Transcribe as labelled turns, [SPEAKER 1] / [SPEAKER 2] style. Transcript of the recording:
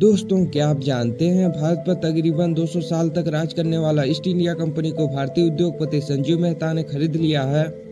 [SPEAKER 1] दोस्तों, क्या आप जानते हैं भारत पर तकरीबन 200 साल तक राज करने वाला ईस्ट इंडिया कंपनी को भारतीय उद्योगपति संजीव मेहता ने खरीद लिया है।